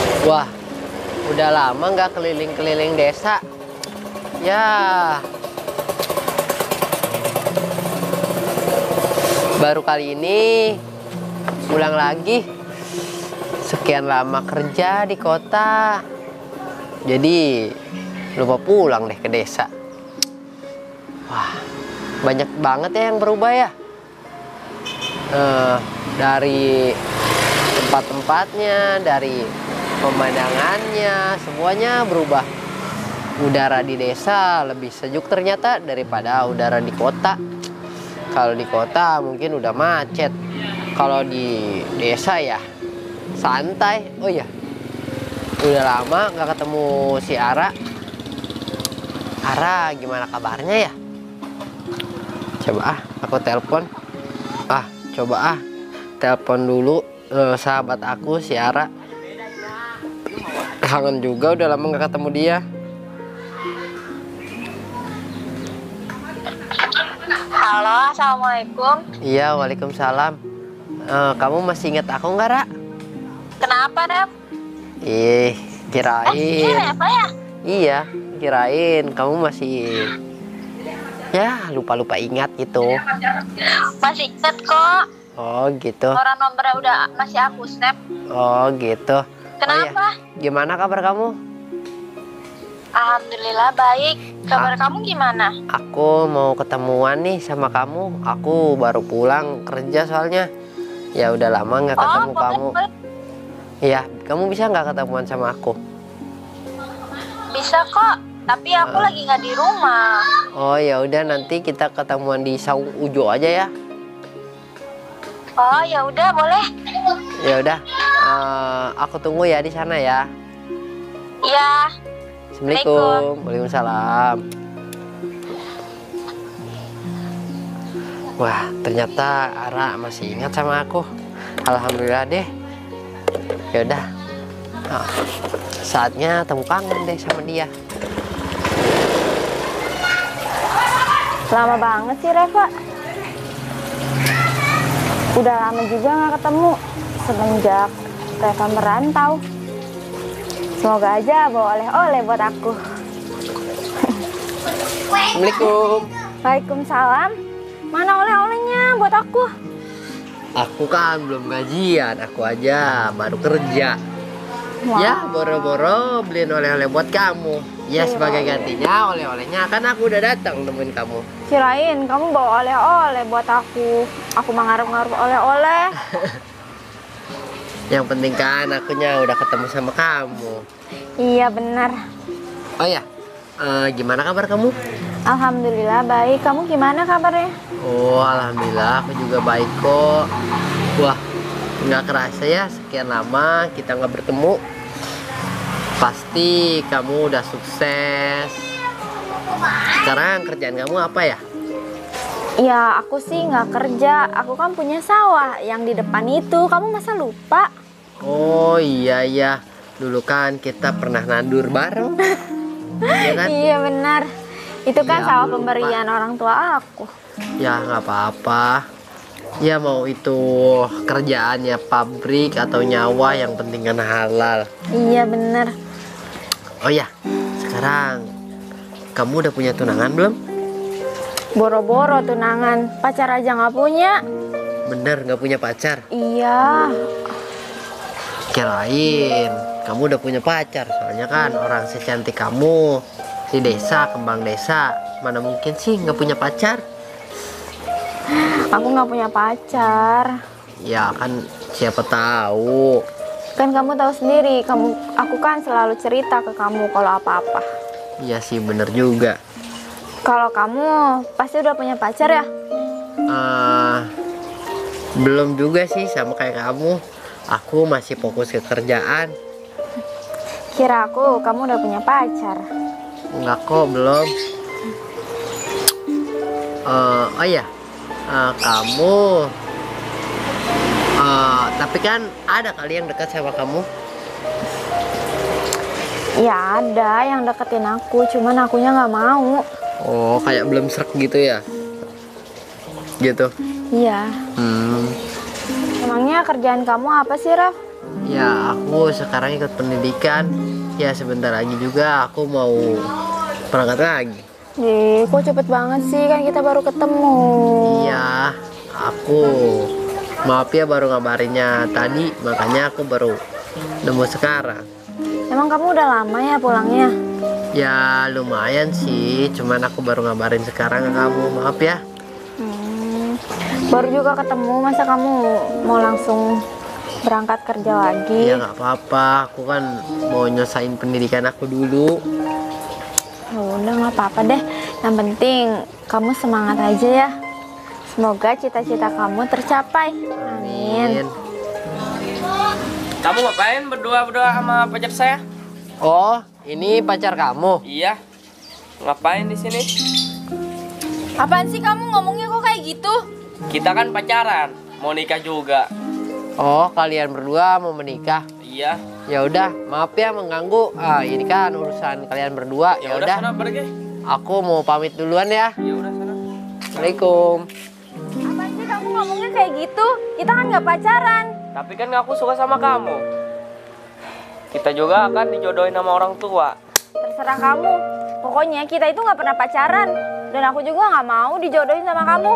Wah, udah lama nggak keliling-keliling desa. Ya, baru kali ini pulang lagi. Sekian lama kerja di kota, jadi lupa pulang deh ke desa. Wah, banyak banget ya yang berubah ya. Dari tempat-tempatnya, dari pemandangannya, semuanya berubah. Udara di desa lebih sejuk ternyata daripada udara di kota. Kalau di kota mungkin udah macet. Kalau di desa ya santai. Oh iya, udah lama nggak ketemu si Ara. Ara gimana kabarnya ya? Coba aku telepon. Coba telepon dulu sahabat aku si Ara. Kangen juga udah lama nggak ketemu dia. Halo, assalamualaikum. Iya, waalaikumsalam. Kamu masih ingat aku nggak, Ra? Kenapa, Dap? Kirain. Apa ya? Iya, kirain kamu masih ya lupa-lupa ingat gitu. Masih inget kok. Oh gitu. Orang nomornya udah masih aku snap. Oh gitu. Kenapa? Oh, iya. Gimana kabar kamu? Alhamdulillah baik. Kabar kamu gimana? Aku mau ketemuan nih sama kamu. Aku baru pulang kerja soalnya. Ya udah lama nggak ketemu kamu. Boleh. Iya, kamu bisa nggak ketemuan sama aku? Bisa kok. Tapi aku lagi nggak di rumah. Oh ya udah, nanti kita ketemuan di Saung Ujo aja ya. Oh ya udah boleh. Ya udah, aku tunggu ya di sana ya. Iya. Assalamualaikum. Waalaikumsalam. Wah, ternyata Ara masih ingat sama aku. Alhamdulillah deh. Ya udah, saatnya temu kangen deh sama dia. Lama banget sih Reva. Udah lama juga nggak ketemu semenjak Reva merantau. Semoga aja bawa oleh-oleh buat aku. Assalamualaikum. Waalaikumsalam. Mana oleh-olehnya buat aku? Aku kan belum gajian, aku aja baru kerja. Wow. Ya, boro-boro beliin oleh-oleh buat kamu. Ya, sebagai gantinya oleh-olehnya kan aku udah datang nemuin kamu. Kirain kamu bawa oleh-oleh buat aku. Aku mah ngarep-ngarep oleh-oleh. Yang penting kan akunya udah ketemu sama kamu. Iya benar. Oh ya, gimana kabar kamu? Alhamdulillah baik. Kamu gimana kabarnya? Oh, alhamdulillah aku juga baik kok. Wah, nggak kerasa ya sekian lama kita nggak bertemu. Pasti kamu udah sukses. Sekarang kerjaan kamu apa ya? Ya aku sih nggak kerja. Aku kan punya sawah yang di depan itu. Kamu masa lupa? Oh iya iya, dulu kan kita pernah nandur bareng. Iya kan? Iya benar. Itu kan Ya, sawah lupa. pemberian orang tua aku. Ya nggak apa-apa. Ya mau itu kerjaannya pabrik atau nyawa, yang penting kan halal. Iya benar. Oh ya, sekarang kamu udah punya tunangan belum? Boro-boro tunangan, pacar aja nggak punya. Bener nggak punya pacar? Iya. Kirain kamu udah punya pacar, soalnya kan orang secantik kamu di desa, kembang desa, mana mungkin sih nggak punya pacar? Aku nggak punya pacar. Ya kan siapa tahu. Kan kamu tahu sendiri, aku kan selalu cerita ke kamu kalau apa-apa. Iya sih bener juga. Kalau kamu pasti udah punya pacar ya? Belum juga sih, sama kayak kamu. Aku masih fokus ke kerjaan. Kira aku kamu udah punya pacar. Enggak kok, belum. Oh ya, kamu tapi kan ada kali yang dekat sama kamu. Ya ada yang deketin aku, cuman akunya nggak mau. Oh, kayak belum srek gitu ya? Gitu. Iya. Emangnya kerjaan kamu apa sih, Raf? Ya, aku sekarang ikut pendidikan. Ya, sebentar lagi juga aku mau berangkat lagi. Kok cepet banget sih, kan kita baru ketemu. Iya, aku maaf ya baru ngabarinnya tadi, makanya aku baru nemu sekarang. Emang kamu udah lama ya pulangnya? Ya lumayan sih, cuman aku baru ngabarin sekarang ke kamu, maaf ya. Baru juga ketemu, masa kamu mau langsung berangkat kerja lagi? Ya nggak apa-apa, aku kan mau nyesain pendidikan aku dulu. Ya udah nggak apa-apa deh. Yang penting kamu semangat aja ya. Semoga cita-cita kamu tercapai. Amin. Kamu ngapain berdua-berdua sama pacar saya? Oh, ini pacar kamu? Iya. Ngapain di sini? Apaan sih kamu ngomongnya kok kayak gitu? Kita kan pacaran, mau nikah juga. Oh, kalian berdua mau menikah? Iya. Ya udah, maaf ya mengganggu. Ini kan urusan kalian berdua. Ya udah sana pergi. Aku mau pamit duluan ya. Ya udah sana. Assalamualaikum. Apaan sih kamu ngomongnya kayak gitu? Kita kan nggak pacaran. Tapi kan aku suka sama kamu. Kita juga akan dijodohin sama orang tua. Terserah kamu. Pokoknya kita itu nggak pernah pacaran. Dan aku juga nggak mau dijodohin sama kamu.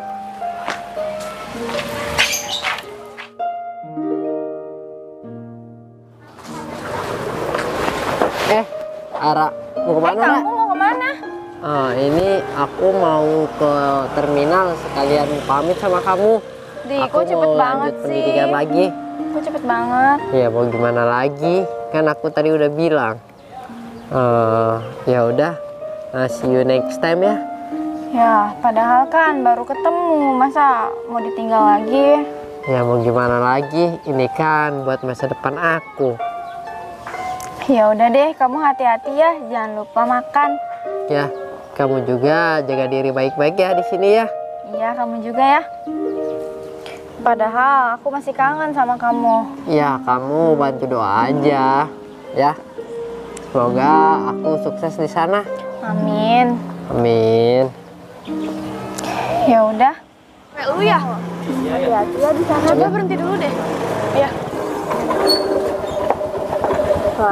Ara, mau kemana? Ra? Kamu mau kemana? Ini aku mau ke terminal sekalian pamit sama kamu. Kok cepet banget sih? Pendidikan lagi. Kok cepet banget? Ya mau gimana lagi? Kan aku tadi udah bilang. Ya udah. See you next time ya. Ya, padahal kan baru ketemu. Masa mau ditinggal lagi? Ya mau gimana lagi? Ini kan buat masa depan aku. Ya udah deh, kamu hati-hati ya. Jangan lupa makan. Ya, kamu juga jaga diri baik-baik ya di sini ya. Iya, kamu juga ya. Padahal aku masih kangen sama kamu. Ya, kamu bantu doa aja ya. Semoga aku sukses di sana. Amin. Amin. Ya udah. Lu ya? Hati-hati ya di sana. Coba berhenti dulu deh. Ya. Wah,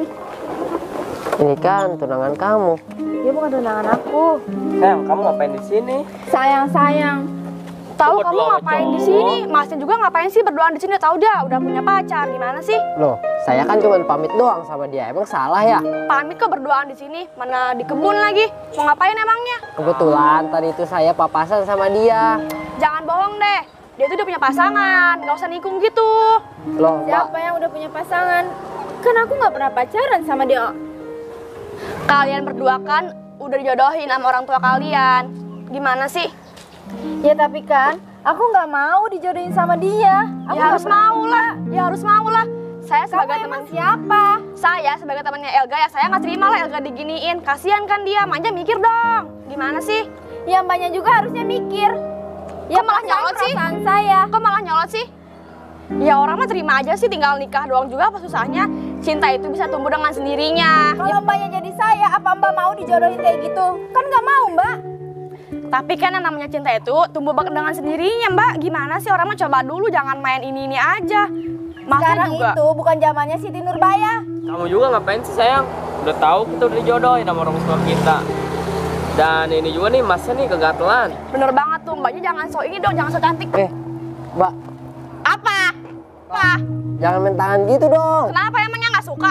Ini kan tunangan kamu. dia bukan tunangan aku. Sayang, kamu ngapain di sini? Sayang. Tahu Berdua kamu sama ngapain di cowok. sini? Masnya juga ngapain sih berduaan di sini? Tahu dia udah punya pacar. Gimana sih? Loh, saya kan cuma pamit doang sama dia. Emang salah ya? Pamit kok berduaan di sini? Mana di kebun lagi? Mau ngapain emangnya? Kebetulan tadi itu saya papasan sama dia. Jangan bohong deh. Dia tuh udah punya pasangan. Nggak usah nikung gitu. Loh, Mbak. Siapa yang udah punya pasangan? Kan aku nggak pernah pacaran sama dia. Kalian berdua kan udah dijodohin sama orang tua kalian. Gimana sih? Ya tapi kan aku nggak mau dijodohin sama dia. Aku Ya harus nggak pernah- mau lah. Ya harus mau lah. Saya Kamu sebagai emang teman siapa? saya sebagai temannya Elga ya saya nggak terima lah Elga diginiin. Kasihan kan dia. Manja mikir dong. Gimana sih? Ya mbaknya juga harusnya mikir. Ya Kok malah paksain nyolot sih? perasaan saya. Kok malah nyolot sih? Ya orang mah terima aja sih, tinggal nikah doang juga apa susahnya. Cinta itu bisa tumbuh dengan sendirinya. Kalau mbaknya jadi saya, apa mbak mau dijodohin kayak gitu? Kan nggak mau mbak. Tapi kan yang namanya cinta itu tumbuh dengan sendirinya, Mbak. Gimana sih orang mah coba dulu, jangan main ini aja. Masnya Sekarang juga. itu bukan zamannya Siti Nurbaya. Kamu juga ngapain sih sayang? Udah tahu kita udah dijodohin sama orang tua kita. Dan ini juga nih masnya nih kegatelan. Bener banget tuh, Mbaknya jangan so ini dong, jangan so cantik. Mbak, Apa? Apa? jangan main tangan gitu dong. Kenapa emangnya nggak suka?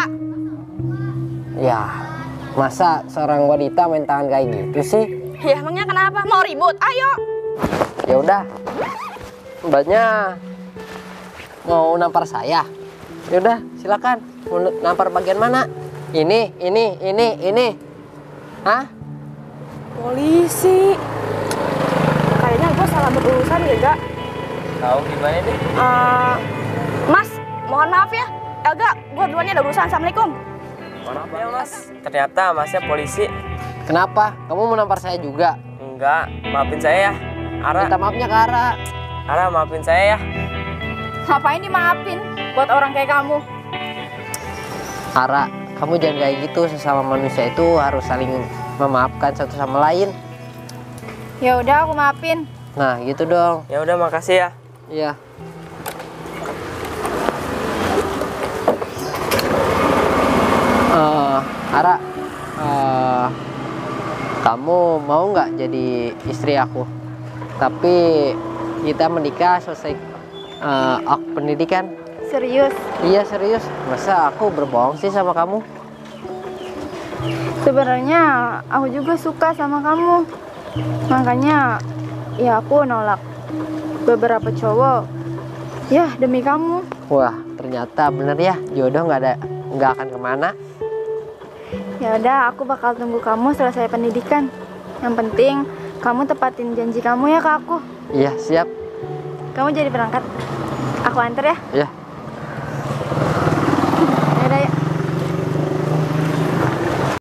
Ya, masa seorang wanita main tangan kayak gitu sih? Ya emangnya kenapa? Mau ribut? Ayo. Ya udah, mbaknya mau nampar saya. Ya udah, silakan. Mau nampar bagian mana? Ini. Hah? Polisi. Kayaknya gue salah berurusan ya, Gak? Tahu gimana deh? Mas, mohon maaf ya. Elga, gue duluan ada urusan. Assalamualaikum. Maaf ya mas. Ternyata masnya polisi. Kenapa? Kamu mau nampar saya juga? Enggak, maafin saya ya. Ara, Minta maafnya ke Ara. Ara maafin saya ya. Ngapain dimaafin buat orang kayak kamu? Ara, kamu jangan kayak gitu. Sesama manusia itu harus saling memaafkan satu sama lain. Ya udah aku maafin. Nah, gitu dong. Ya udah makasih ya. Iya. mau nggak jadi istri aku? Tapi kita menikah selesai pendidikan. Serius? Iya serius. Masa aku berbohong sih sama kamu? Sebenarnya aku juga suka sama kamu. Makanya ya aku nolak beberapa cowok. Ya demi kamu. Wah ternyata bener ya, jodoh nggak akan kemana. Ya udah, aku bakal tunggu kamu selesai pendidikan. Yang penting kamu tepatin janji kamu ya ke aku. Iya siap. Kamu jadi berangkat. Aku antar ya. Ya.